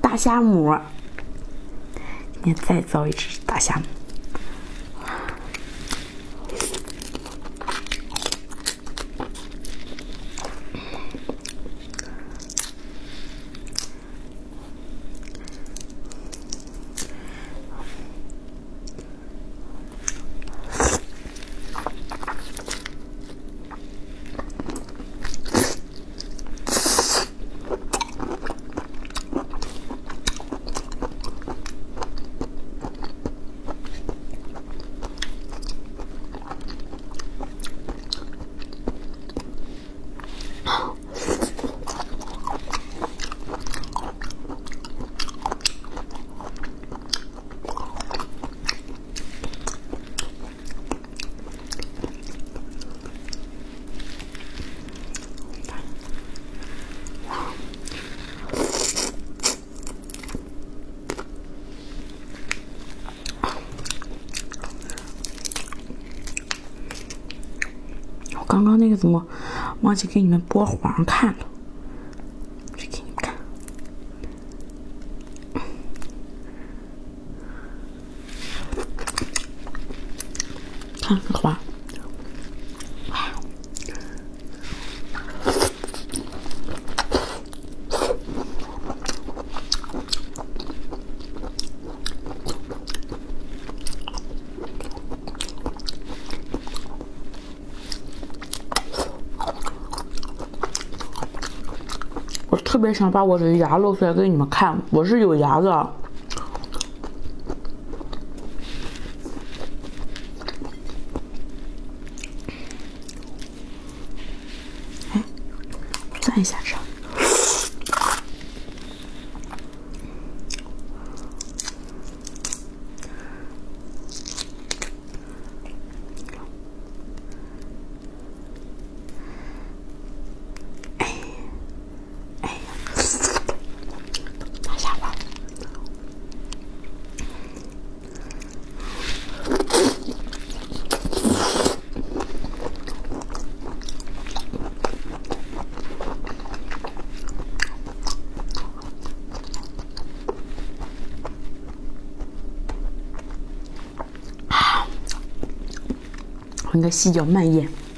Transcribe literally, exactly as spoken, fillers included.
大虾母。今天再造一只大虾母。 刚刚那个怎么忘记给你们剥黄看了？去给你们看，看这黄。 我特别想把我的牙露出来给你们看，我是有牙的。哎，蘸一下吃。我应该细嚼慢咽。